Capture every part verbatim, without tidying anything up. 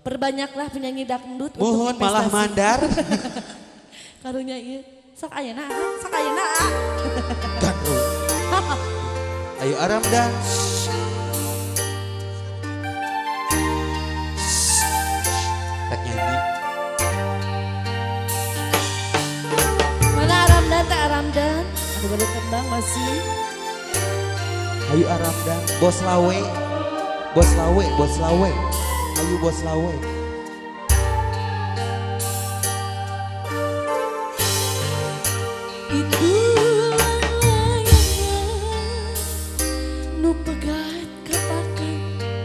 Perbanyaklah penyanyi dangdut. Mohon malah mandar. Karunya iya. Sok ayeuna, sok ayeuna. Gandrung. Ayo Aramdan. Tak nyanyi. Mana Aramdan, tak Aramdan? Aduh baru kembang masih. Ayo Aramdan. Bos Lawe. Bos Lawe, Bos Lawe. Ayo Bos Lawe. Pegat katakan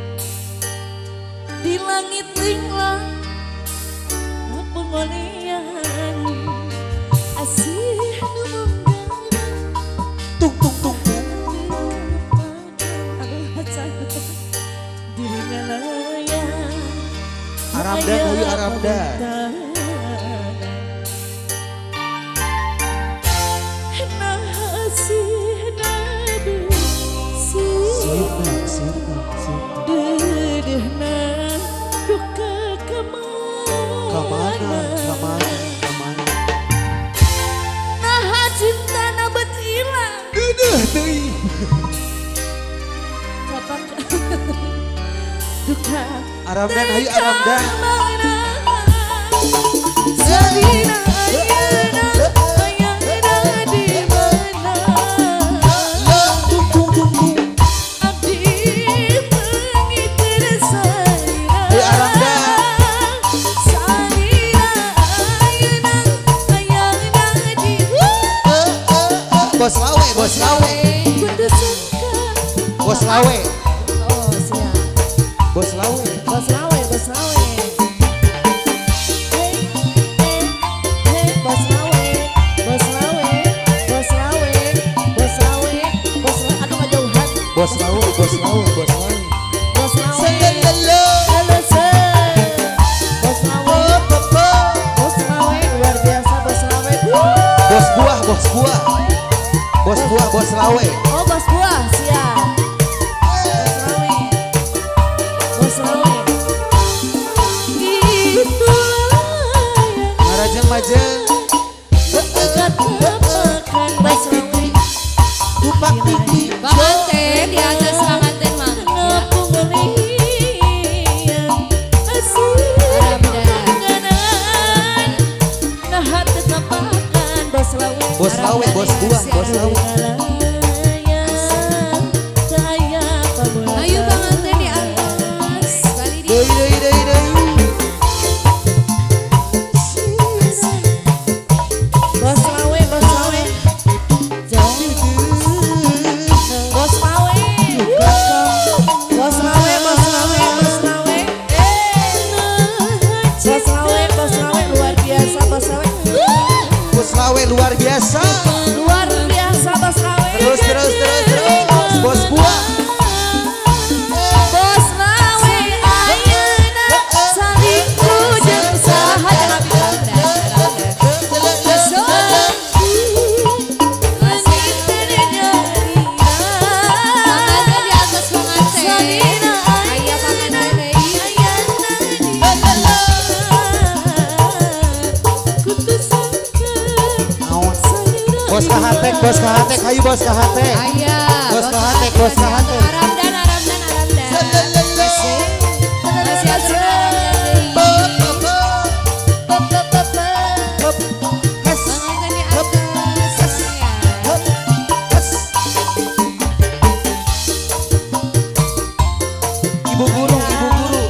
di langit linglang pengolian asih numunggan Tung tung tung tung. diri ngalaya Aramdan, ayo Aramdan. Sirna, sirna, sirna. Dedehna duka kemana? Kamana, kamana, kamana. Naha cinta nabat ilang. Dedeh teuing. Kapak duka. Aramdan, ayo Aramdan. Salina ayeuna ayana di mana? Bos Lawe, Bos Lawe. Bos Lawe. Oh siap. Bos Lawe. Bos Lawe, Bos Lawe. Hey, hey, hey, Bos Lawe, Bos Lawe, Bos Lawe, Bos Lawe, Bos Lawe. Aduh kejauhan. Bos Lawe, Bos Lawe, Bos Lawe. Bos Lawe. Sendelelo. Halo, Sir. Bos Lawe. Bos Lawe, luar biasa Bos Lawe. Bos buah, Bos buah. Bos buah, Bos Lawe. Oh, Bos buah, siap. Bos Lawe. Bos Lawe. Itulah yang Marajeng majeng. dekat makan Bos Lawe. Dupak pipi. Pengantin di atas pengantin mah. Ngapung ngelian asih Aramdan. kenangan. Nah hati kepakan Bos Lawe. Bos Lawe, Bos buah, Bos Lawe. Ayo pengantin di atas. Kali di Dei dei dei dei. Bos Lawe, Bos Lawe. Jauh. Bos Lawe. Bos Lawe, Bos Lawe, Bos Lawe. Bos Lawe, Bos Lawe luar biasa Bos Lawe. Bos Lawe luar biasa. Luar biasa Bos Lawe. Terus terus terus terus. Bos buah. Bos Lawe ayeuna saling ujung saha jangan pengantin di atas pengantin. Ayo pengantin deui. Bos kahatek, bos kahatek, ayo bos kahatek. Ayo. Bos kahatek, bos kahatek. Aramdan, Aramdan, Aramdan. Masih masih aturan Aramdan deui. Pengantin di atas. Ibu guru, ibu guru,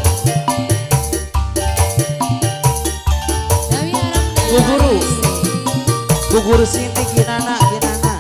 Kami Aramdan. ibu guru, ibu guru Sinti Kinana, Kinana.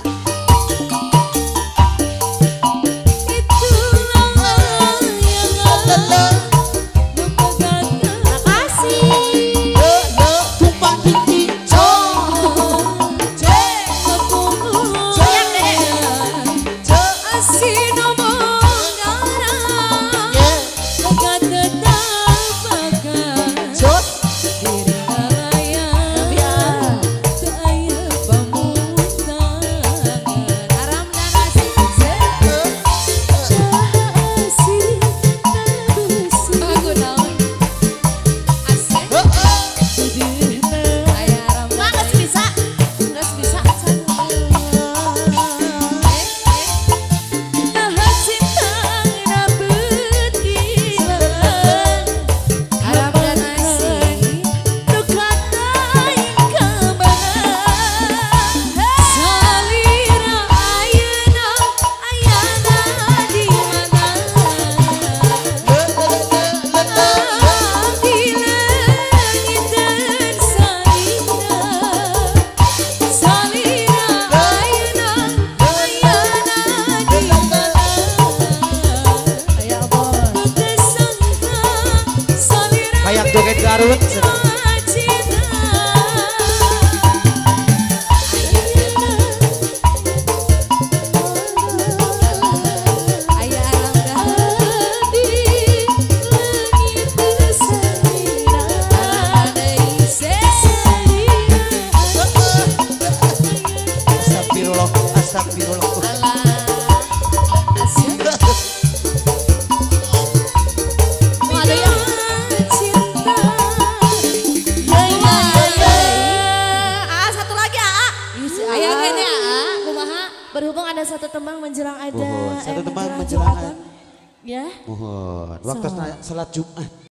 Hayang joget Garut. Astagfirullah, astagfirullah. Berhubung ada satu teman menjelang ada Mohon, satu eh, teman menjelang menjelang Jumatan. Ya. Mohon, waktu salat Jumat.